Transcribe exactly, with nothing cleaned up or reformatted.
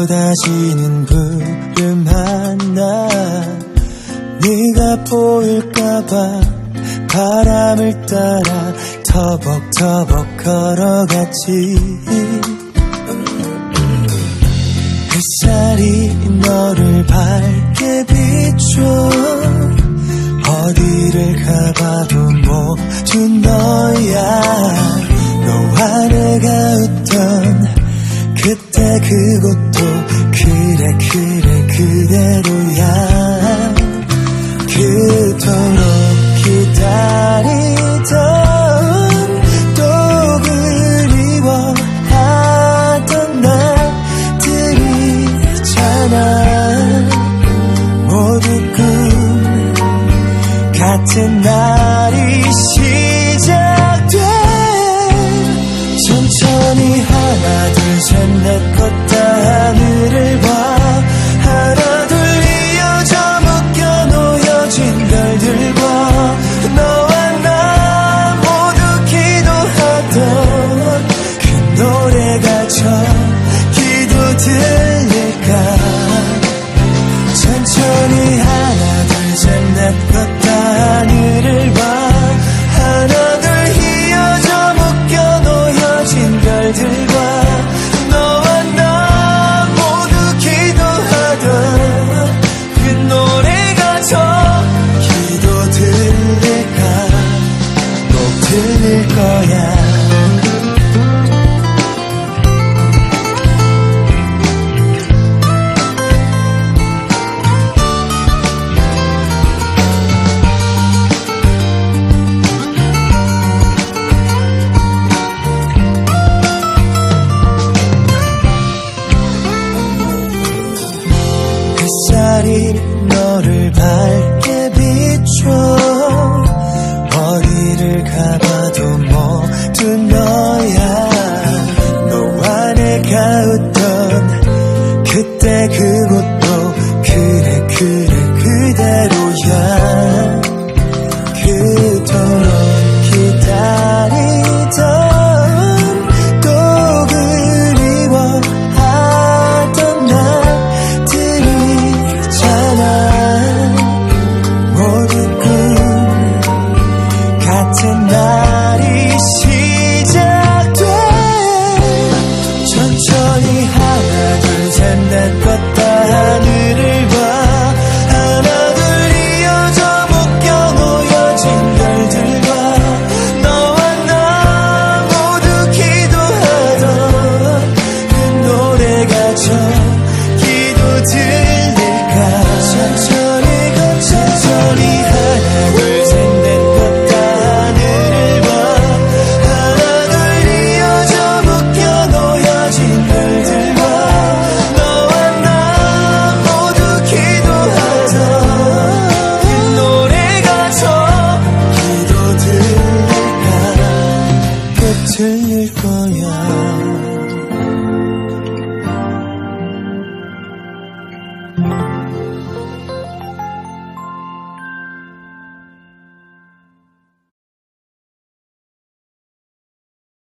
쏟아지는 구름 하나 네가 보일까봐 바람을 따라 터벅터벅 걸어갔지. 햇살이 너를 밝게 비춰 어디를 가봐도 모두 너야. 너와 내가 웃던 그때 그곳도 그래 그래 그대로야. 그토록 기다리던 또 그리워하던 날들이잖아. 모두 꿈 같은 날이 시작돼. 천천히 하나 둘 셋 넷 걷다 하늘을 봐. 하나 둘 이어져 묶여 놓여진 별들과 너와 나 모두 기도하던 그 노래가 저기도 들릴까. 천천히 하나 둘 셋 넷 걷다 하늘을 봐. 하나 둘 이어져 묶여 놓여진 별들과 너와 나 모두 기도하던 그 노래가 저기도 들릴까. 꼭 들릴 거야. 햇살이 너를